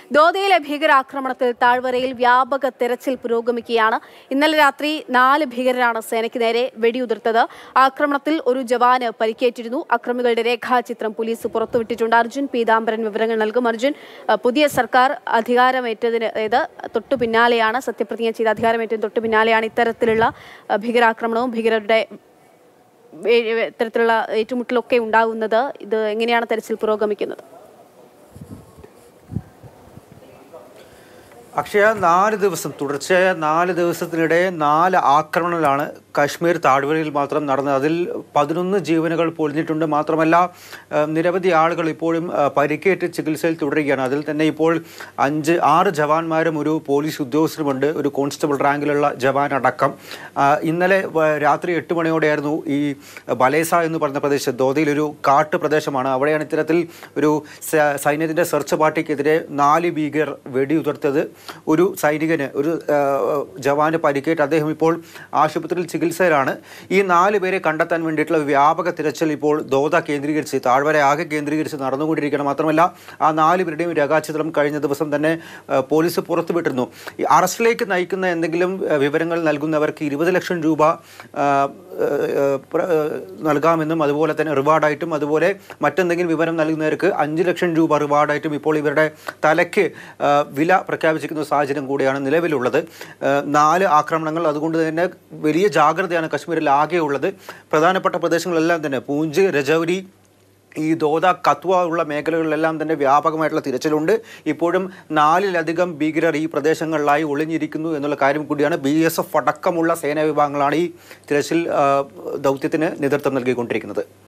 ദോദയിലെ ഭീകരാക്രമണത്തിൽ താഴ്വരയിൽ വ്യാപക തെരച്ചിൽ പുരോഗമിക്കുകയാണ്. ഇന്നലെ രാത്രി 4 ഭീകരരാണ് സേനയ്ക്ക് നേരെ വെടിയുതിർത്തത്. ആക്രമണത്തിൽ ഒരു ജവാന് പരിക്കേറ്റിരുന്നു. അക്രമികളുടെ രേഖാചിത്രം പോലീസ് പുറത്തുവിട്ടിട്ടുണ്ട്. അർജുൻ പീതാംബരൻ വിവരങ്ങൾ നൽകും. അർജുൻ, പുതിയ സർക്കാർ അധികാരമേറ്റതിന് തൊട്ടു പിന്നാലെയാണ്, സത്യപ്രതിജ്ഞ ചെയ്ത് അധികാരമേറ്റതിന് തൊട്ടു പിന്നാലെയാണ് ഇത്തരത്തിലുള്ള ഭീകരാക്രമണവും ഭീകരരുടെ ഇത്തരത്തിലുള്ള ഏറ്റുമുട്ടലൊക്കെ ഉണ്ടാകുന്നത്. ഇത് എങ്ങനെയാണ് തെരച്ചിൽ പുരോഗമിക്കുന്നത്? അക്ഷയ, 4 ദിവസം തുടർച്ചയായ 4 ദിവസത്തിനിടെ 4 ആക്രമണങ്ങളാണ് കാശ്മീർ താഴ്വരയിൽ മാത്രം നടന്നത്. അതിൽ 11 ജീവനുകൾ പൊലിഞ്ഞിട്ടുണ്ട്. മാത്രമല്ല, നിരവധി ആളുകൾ ഇപ്പോഴും പരിക്കേറ്റ് ചികിത്സയിൽ തുടരുകയാണ്. അതിൽ തന്നെ ഇപ്പോൾ 6 ജവാന്മാരും ഒരു പോലീസ് ഉദ്യോഗസ്ഥരുമുണ്ട്, ഒരു കോൺസ്റ്റബിൾ റാങ്കിലുള്ള ജവാൻ അടക്കം. ഇന്നലെ രാത്രി 8 മണിയോടെയായിരുന്നു ഈ ബലേസ എന്ന് പറഞ്ഞ പ്രദേശം, ദോദയിലൊരു കാട്ട് പ്രദേശമാണ്, അവിടെയാണ് ഇത്തരത്തിൽ ഒരു സൈന്യത്തിൻ്റെ സെർച്ച് പാർട്ടിക്കെതിരെ 4 ഭീകരർ വെടിയുതിർത്തത്. ഒരു സൈനികന്, ഒരു ജവാന് പരിക്കേറ്റ് അദ്ദേഹം ഇപ്പോൾ ആശുപത്രിയിൽ ചികിത്സയിലാണ്. ഈ 4 പേരെ കണ്ടെത്താൻ വേണ്ടിയിട്ടുള്ള വ്യാപക തിരച്ചിൽ ഇപ്പോൾ ദോദ കേന്ദ്രീകരിച്ച്, താഴ്വര ആകെ കേന്ദ്രീകരിച്ച് നടന്നുകൊണ്ടിരിക്കുകയാണ്. മാത്രമല്ല, ആ 4 പേരുടെയും രേഖാചിത്രം കഴിഞ്ഞ ദിവസം തന്നെ പോലീസ് പുറത്തുവിട്ടിരുന്നു. ഈ അറസ്റ്റിലേക്ക് നയിക്കുന്ന എന്തെങ്കിലും വിവരങ്ങൾ നൽകുന്നവർക്ക് 20 ലക്ഷം രൂപ നൽകാമെന്നും അതുപോലെ തന്നെ റിവാർഡായിട്ടും, അതുപോലെ മറ്റെന്തെങ്കിലും വിവരം നൽകുന്നവർക്ക് 5 ലക്ഷം രൂപ റിവാർഡായിട്ടും ഇപ്പോൾ ഇവരുടെ തലയ്ക്ക് വില പ്രഖ്യാപിച്ചിരിക്കുന്ന സാഹചര്യം കൂടിയാണ് നിലവിലുള്ളത്. 4 ആക്രമണങ്ങൾ, അതുകൊണ്ട് തന്നെ വലിയ ജാഗ്രതയാണ് കശ്മീരിൽ ആകെയുള്ളത്. പ്രധാനപ്പെട്ട പ്രദേശങ്ങളെല്ലാം തന്നെ പൂഞ്ച്, രജൌരി, ഈ ദോദ, കത്വ ഉള്ള മേഖലകളിലെല്ലാം തന്നെ വ്യാപകമായിട്ടുള്ള തിരച്ചിലുണ്ട്. ഇപ്പോഴും 4-ലധികം ഭീകരർ ഈ പ്രദേശങ്ങളിലായി ഒളിഞ്ഞിരിക്കുന്നു എന്നുള്ള കാര്യം കൂടിയാണ്. BSF അടക്കമുള്ള സേനാ വിഭാഗങ്ങളാണ് ഈ തിരച്ചിൽ ദൗത്യത്തിന് നേതൃത്വം നൽകിക്കൊണ്ടിരിക്കുന്നത്.